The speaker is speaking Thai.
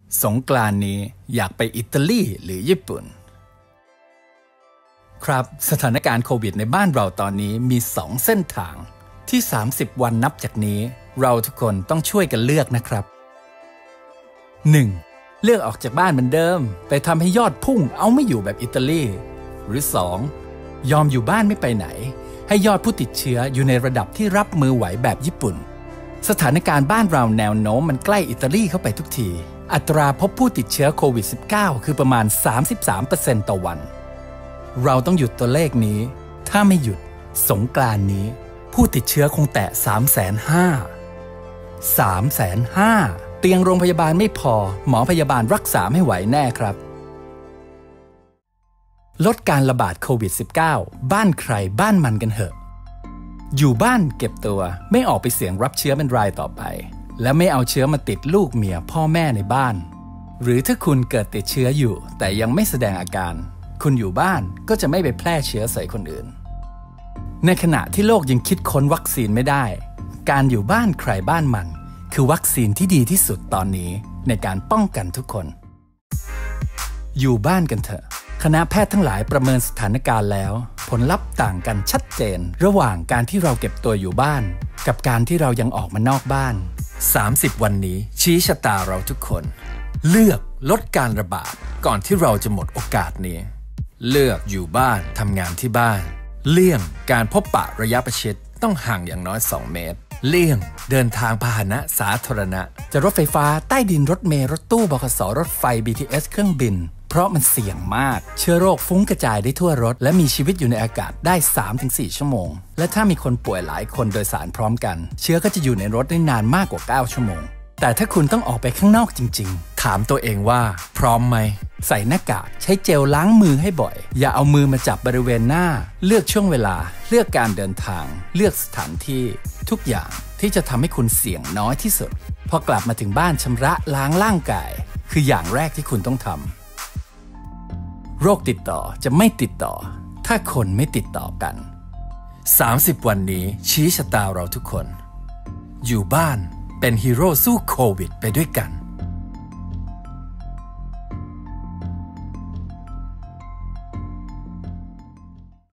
สงกรานต์นี้อยากไปอิตาลีหรือญี่ปุ่นครับสถานการณ์โควิดในบ้านเราตอนนี้มี2เส้นทางที่30วันนับจากนี้เราทุกคนต้องช่วยกันเลือกนะครับ 1. เลือกออกจากบ้านเหมือนเดิมไปทำให้ยอดพุ่งเอาไม่อยู่แบบอิตาลีหรือ 2. ยอมอยู่บ้านไม่ไปไหนให้ยอดผู้ติดเชื้ออยู่ในระดับที่รับมือไหวแบบญี่ปุ่นสถานการณ์บ้านเราแนวโน้มมันใกล้อิตาลีเข้าไปทุกทีอัตราพบผู้ติดเชื้อโควิด -19 คือประมาณ 33% ต่อวันเราต้องหยุดตัวเลขนี้ถ้าไม่หยุดสงกรานต์นี้ผู้ติดเชื้อคงแตะ 350,000 เตียงโรงพยาบาลไม่พอหมอพยาบาลรักษาไม่ไหวแน่ครับลดการระบาดโควิด -19 บ้านใครบ้านมันกันเถอะอยู่บ้านเก็บตัวไม่ออกไปเสี่ยงรับเชื้อเป็นรายต่อไปและไม่เอาเชื้อมาติดลูกเมียพ่อแม่ในบ้านหรือถ้าคุณเกิดติดเชื้ออยู่แต่ยังไม่แสดงอาการคุณอยู่บ้านก็จะไม่ไปแพร่เชื้อใส่คนอื่นในขณะที่โลกยังคิดค้นวัคซีนไม่ได้การอยู่บ้านใครบ้านมันคือวัคซีนที่ดีที่สุดตอนนี้ในการป้องกันทุกคนอยู่บ้านกันเถอะคณะแพทย์ทั้งหลายประเมินสถานการณ์แล้วผลลัพธ์ต่างกันชัดเจนระหว่างการที่เราเก็บตัวอยู่บ้านกับการที่เรายังออกมานอกบ้าน30วันนี้ชี้ชะตาเราทุกคนเลือกลดการระบาดก่อนที่เราจะหมดโอกาสนี้เลือกอยู่บ้านทำงานที่บ้านเลี่ยงการพบปะระยะประชิดต้องห่างอย่างน้อย2 เมตรเลี่ยงเดินทางพาหนะสาธารณะจะรถไฟฟ้าใต้ดินรถเมล์รถตู้บขสรถไฟ BTS เครื่องบินเพราะมันเสี่ยงมากเชื้อโรคฟุ้งกระจายได้ทั่วรถและมีชีวิตอยู่ในอากาศได้ 3-4 ชั่วโมงและถ้ามีคนป่วยหลายคนโดยสารพร้อมกันเชื้อก็จะอยู่ในรถได้นานมากกว่า9 ชั่วโมงแต่ถ้าคุณต้องออกไปข้างนอกจริงๆถามตัวเองว่าพร้อมไหมใส่หน้ากากใช้เจลล้างมือให้บ่อยอย่าเอามือมาจับบริเวณหน้าเลือกช่วงเวลาเลือกการเดินทางเลือกสถานที่ทุกอย่างที่จะทำให้คุณเสี่ยงน้อยที่สุดพอกลับมาถึงบ้านชำระล้างร่างกายคืออย่างแรกที่คุณต้องทำโรคติดต่อจะไม่ติดต่อถ้าคนไม่ติดต่อกัน30วันนี้ชี้ชะตาเราทุกคนอยู่บ้านเป็นฮีโร่สู้โควิดไปด้วยกัน